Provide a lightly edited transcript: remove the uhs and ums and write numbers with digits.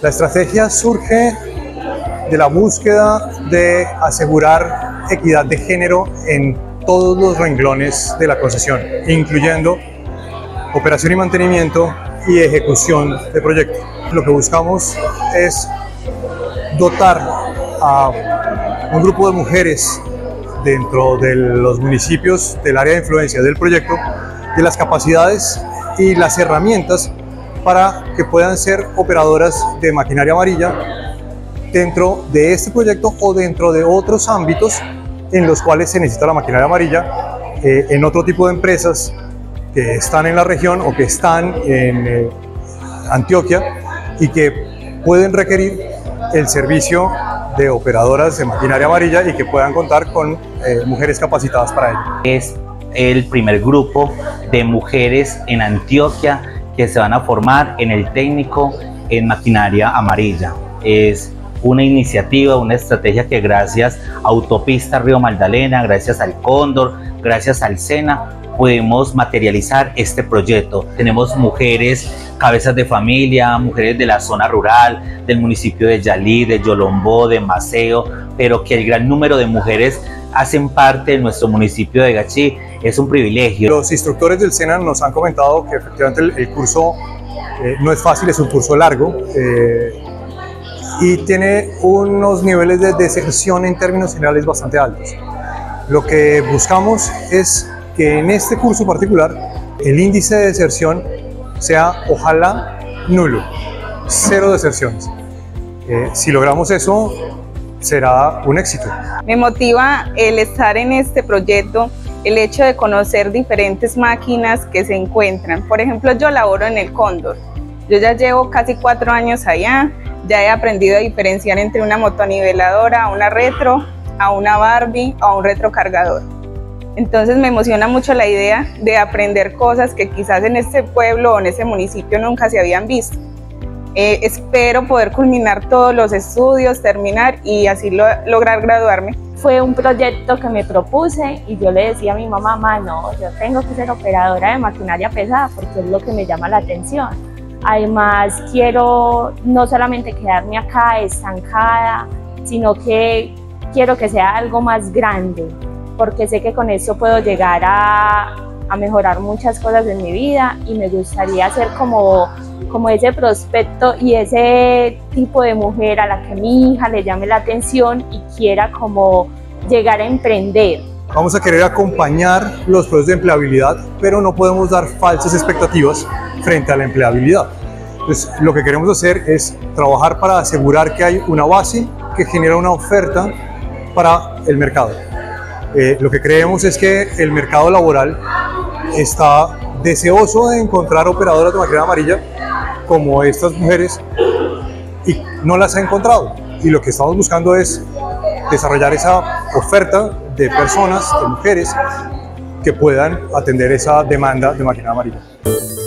La estrategia surge de la búsqueda de asegurar equidad de género en todos los renglones de la concesión, incluyendo operación y mantenimiento y ejecución de proyectos. Lo que buscamos es dotar a un grupo de mujeres dentro de los municipios del área de influencia del proyecto de las capacidades y las herramientas para que puedan ser operadoras de maquinaria amarilla dentro de este proyecto o dentro de otros ámbitos en los cuales se necesita la maquinaria amarilla en otro tipo de empresas que están en la región o que están en Antioquia y que pueden requerir el servicio de operadoras de maquinaria amarilla y que puedan contar con mujeres capacitadas para ello. Es el primer grupo de mujeres en Antioquia que se van a formar en el técnico en maquinaria amarilla. Es una iniciativa, una estrategia que gracias a Autopista Río Magdalena, gracias al Cóndor, gracias al SENA, podemos materializar este proyecto. Tenemos mujeres, cabezas de familia, mujeres de la zona rural, del municipio de Yalí, de Yolombó, de Maceo, pero que el gran número de mujeres hacen parte de nuestro municipio de Gachí. Es un privilegio. Los instructores del SENA nos han comentado que efectivamente el curso no es fácil, es un curso largo y tiene unos niveles de deserción en términos generales bastante altos. Lo que buscamos es que en este curso particular el índice de deserción sea ojalá nulo, 0 deserciones. Si logramos eso, será un éxito. Me motiva el estar en este proyecto, el hecho de conocer diferentes máquinas que se encuentran. Por ejemplo, yo laboro en el Cóndor. Yo ya llevo casi 4 años allá, ya he aprendido a diferenciar entre una motoniveladora, una retro, a una Barbie o a un retrocargador. Entonces me emociona mucho la idea de aprender cosas que quizás en este pueblo o en este municipio nunca se habían visto. Espero poder culminar todos los estudios, terminar y así lograr graduarme. Fue un proyecto que me propuse y yo le decía a mi mamá, no, yo tengo que ser operadora de maquinaria pesada porque es lo que me llama la atención. Además quiero no solamente quedarme acá estancada, sino que quiero que sea algo más grande, porque sé que con esto puedo llegar a mejorar muchas cosas en mi vida y me gustaría ser como ese prospecto y ese tipo de mujer a la que mi hija le llame la atención y quiera como llegar a emprender. Vamos a querer acompañar los procesos de empleabilidad, pero no podemos dar falsas expectativas frente a la empleabilidad. Entonces, lo que queremos hacer es trabajar para asegurar que hay una base que genera una oferta para el mercado. Lo que creemos es que el mercado laboral está deseoso de encontrar operadoras de maquinaria amarilla como estas mujeres y no las ha encontrado. Y lo que estamos buscando es desarrollar esa oferta de personas, de mujeres, que puedan atender esa demanda de maquinaria amarilla.